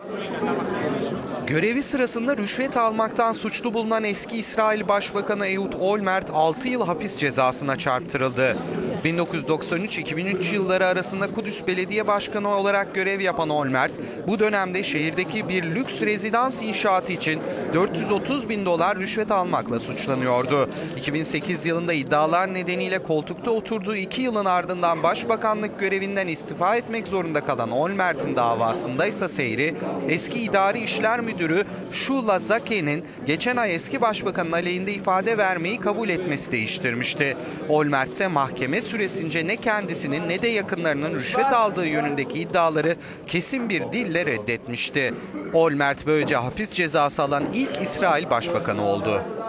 Görevi sırasında rüşvet almaktan suçlu bulunan eski İsrail Başbakanı Ehud Olmert 6 yıl hapis cezasına çarptırıldı. 1993-2003 yılları arasında Kudüs Belediye Başkanı olarak görev yapan Olmert, bu dönemde şehirdeki bir lüks rezidans inşaatı için 430 bin dolar rüşvet almakla suçlanıyordu. 2008 yılında iddialar nedeniyle koltukta oturduğu 2 yılın ardından başbakanlık görevinden istifa etmek zorunda kalan Olmert'in davasında ise seyri, eski idari işler müdürü Shula Zake'nin geçen ay eski başbakanın aleyhinde ifade vermeyi kabul etmesi değiştirmişti. Olmert ise mahkeme süresince ne kendisinin ne de yakınlarının rüşvet aldığı yönündeki iddiaları kesin bir dille reddetmişti. Olmert böylece hapis cezası alan ilk İsrail Başbakanı oldu.